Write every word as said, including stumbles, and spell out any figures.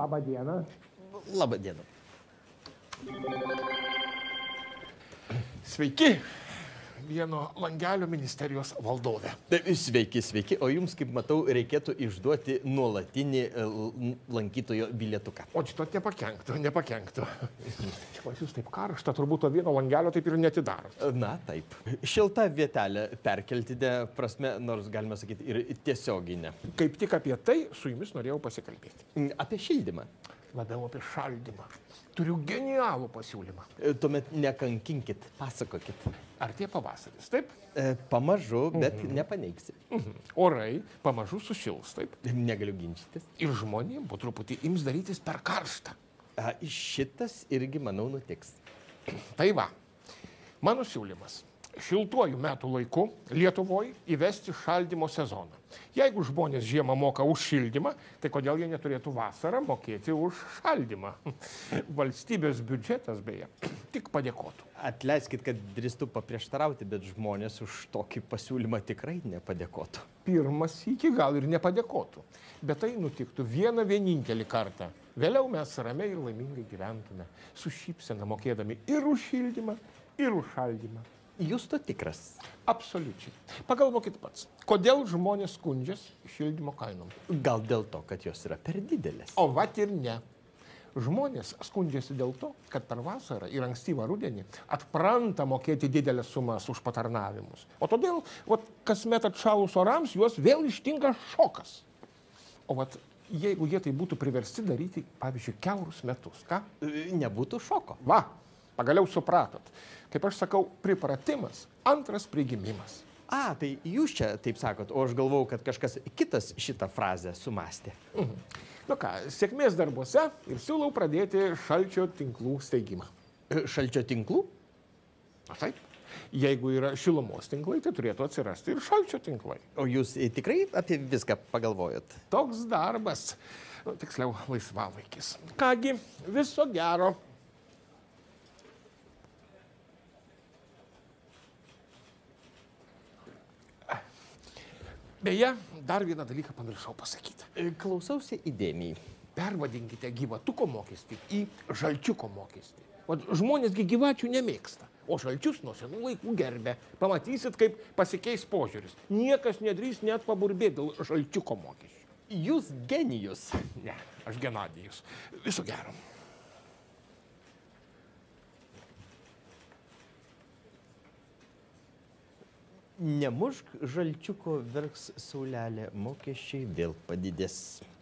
Labą dieną. Labą dieną. Sveiki, vieno langelio ministerijos valdovė. Sveiki, sveiki. O jums, kaip matau, reikėtų išduoti nuolatinį lankytojo bilietuką. O šito nepakenktų, nepakenktų. Pas jūs taip karšta, turbūt to vieno langelio taip ir netidaro. Na, taip. Šilta vietelė perkeltinė prasme, nors galime sakyti ir tiesioginė. Kaip tik apie tai su jumis norėjau pasikalbėti. Apie šildymą. Labiau apie šaldymą. Turiu genialų pasiūlymą. Tuomet nekankinkit, pasakokit. Artėja pavasaris, taip? E, pamažu, bet Mhm. nepaneigsi. Mhm. Orai pamažu sušils, taip? Negaliu ginčytis. Ir žmonėm po truputį ims darytis per karštą. A, šitas irgi, manau, nutiks. Tai va, mano siūlymas. Šiltuoju metų laiku Lietuvoje įvesti šaldymo sezoną. Jeigu žmonės žiemą moka už šildymą, tai kodėl jie neturėtų vasarą mokėti už šaldymą? Valstybės biudžetas, beje, tik padėkotų. Atleiskit, kad drįstu paprieštarauti, bet žmonės už tokį pasiūlymą tikrai nepadėkotų. Pirmas iki gal ir nepadėkotų. Bet tai nutiktų vieną vienintelį kartą. Vėliau mes ramiai ir laimingai gyventume, su šypsena mokėdami ir už šildymą, ir už šaldymą. Jūs to tikras? Absoliučiai. Pagalvokit pats, kodėl žmonės skundžias šildymo kainom? Gal dėl to, kad jos yra per didelės? O vat ir ne. Žmonės skundžiasi dėl to, kad per vasarą ir ankstyvą rudenį atpranta mokėti didelės sumas už patarnavimus. O todėl, vat, kasmet atšalus orams, juos vėl ištinka šokas. O vat, jeigu jie tai būtų priversti daryti, pavyzdžiui, kiaurus metus, ką? Nebūtų šoko. Va, pagaliau supratot. Kaip aš sakau, pripratimas, antras prigimimas. A, tai jūs čia taip sakot, o aš galvau, kad kažkas kitas šitą frazę sumastė. Mhm. Nu ką, sėkmės darbuose ir siūlau pradėti šalčio tinklų steigimą. Šalčio tinklų? Na taip. Jeigu yra šilumos tinklai, tai turėtų atsirasti ir šalčio tinklai. O jūs tikrai apie viską pagalvojot? Toks darbas, nu, tiksliau, laisvalaikis. Kągi, viso gero. Beje, dar vieną dalyką pamiršau pasakyti. Klausausi įdėmiai. Pervadinkite gyvatuko mokestį į žalčiuko mokestį. O žmonėsgi gyvačių nemėgsta, o žalčius nuo senų laikų gerbė. Pamatysit, kaip pasikeis požiūris. Niekas nedrįs net paburbėti dėl žalčiuko mokesčių. Jūs genijus. Ne, aš Genadijus. Viso gero. Nemušk žalčiuko, verks saulelė, mokesčiai vėl padidės.